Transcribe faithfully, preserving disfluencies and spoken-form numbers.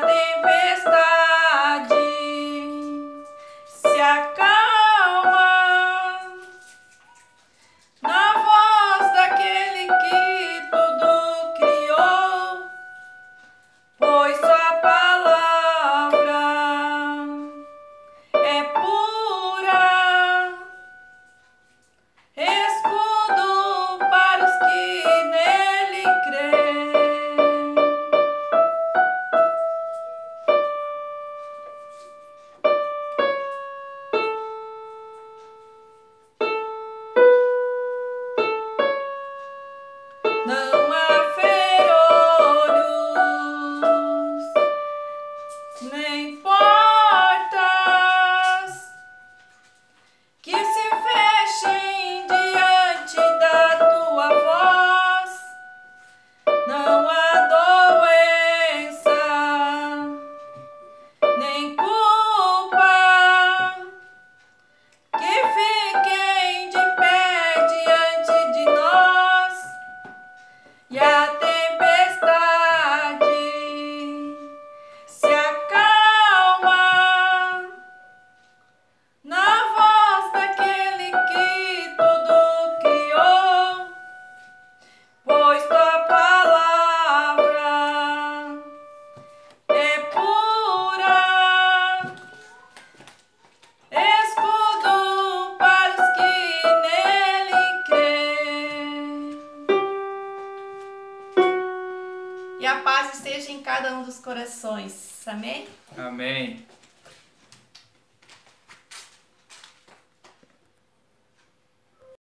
tempestade se acalma na voz daquele que tudo criou, pois sua palavra é pura, escudo para os que nele creem. Não há ferrolhos, nem portas que se fechem diante da tua voz. Não há doença, nem culpa que fiquem de pé diante de nós. E a tempestade se acalma na voz daquele que tudo criou, pois tua palavra é pura, escudo para os que nele creem. E a paz esteja em cada um dos corações. Amém? Amém.